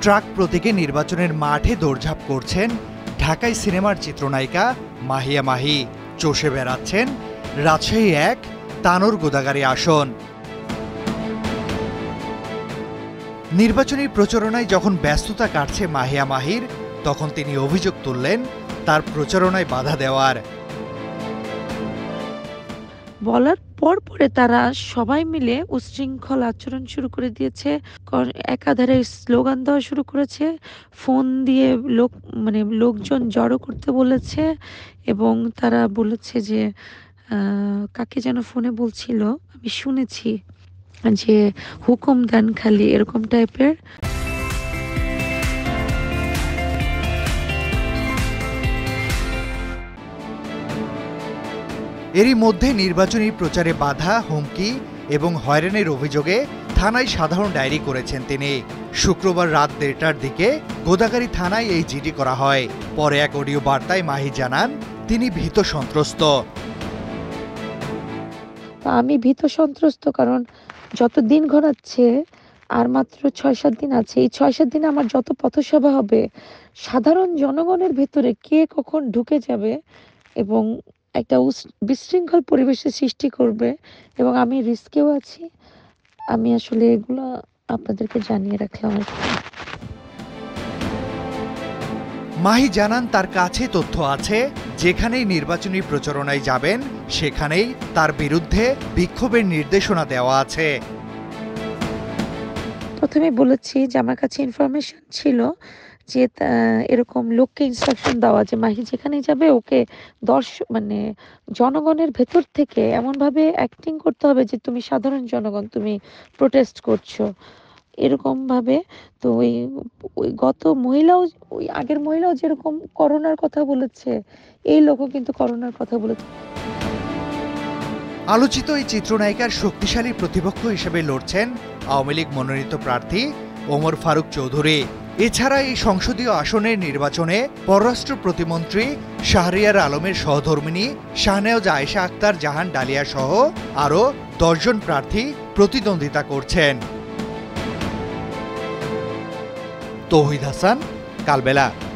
Truck প্রতীকে নির্বাচনের মাঠে দৌড়ঝাঁপ করছেন ঢাকাই সিনেমার চিত্রনায়িকা মাহিয়া মাহি। চষে বেড়াচ্ছেন রাজশাহী ১ তানোর গোদাগাড়ী আসন। নির্বাচনী প্রচারণায় যখন ব্যস্ততা কাটছে মাহিয়া মাহির, তখন তিনি অভিযোগ তুললেন তার প্রচারণায় বাধা দেওয়ার। বলার পরে তারা সবাই মিলে উচ্ছৃঙ্খল আচরণ শুরু করে দিয়েছে। একাধারে স্লোগান দেওয়া শুরু করেছে, ফোন দিয়ে লোকজন জড়ো করতে বলেছে এবং তারা বলেছে যে কাকে যেন ফোনে বলছিল, আমি শুনেছি যে হুকুম দেন খালি, এরকম টাইপের। এরই মধ্যে নির্বাচনী প্রচারে বাধা, হুমকি এবং হয়রানির অভিযোগে থানায় সাধারণ ডায়েরি করেছেন তিনি। শুক্রবার রাত ১:৩০টার দিকে গোদাগাড়ী থানায় এই জিডি করা হয়। পরে এক অডিও বার্তায় মাহি জানান তিনি ভীত সন্ত্রস্ত। আমি ভীত সন্ত্রস্ত, কারণ যত দিন ঘনাচ্ছে আর মাত্র ৬-৭ দিন আছে। এই ৬-৭ দিনে আমার যত পথসভা হবে, সাধারণ জনগণের ভেতরে কে কখন ঢুকে যাবে এবং একটা বিশৃঙ্খল পরিবেশের সৃষ্টি করবে, এবং আমি রিস্কেও আছি। আমি আসলে এগুলো আপনাদেরকে জানিয়ে রাখলাম। মাহি জানান তার কাছে তথ্য আছে, যেখানেই নির্বাচনী প্রচারণায় যাবেন সেখানেই তার বিরুদ্ধে বিক্ষোভের নির্দেশনা দেওয়া আছে। প্রথমে বলেছি যে আমার কাছে ইনফরমেশন ছিল যে এরকম লোককে ইনস্ট্রাকশন দেওয়া যে মাহি যেখানেই যাবে ওকে জনগণের ভেতর থেকে এমনভাবে অ্যাক্টিং করতে হবে যে তুমি সাধারণ জনগণ, তুমি প্রোটেস্ট করছো, এরকম ভাবে। তো ওই আগের মহিলাও যেরকম করোনার কথা বলেছে, এই লোকও কিন্তু করোনার কথা বলেছে। আলোচিত এই চিত্রনায়িকার শক্তিশালী প্রতিপক্ষ হিসেবে লড়ছেন আওয়ামী লীগ মনোনীত প্রার্থী ওমর ফারুক চৌধুরী। এছাড়া এই সংসদীয় আসনের নির্বাচনে পররাষ্ট্র প্রতিমন্ত্রী শাহরিয়ার আলমের সহধর্মিণী শাহনেওয়াজ আয়েশা আক্তার জাহান ডালিয়া সহ আরও ১০ জন প্রার্থী প্রতিদ্বন্দ্বিতা করছেন। তৌহিদ হাসান, কালবেলা।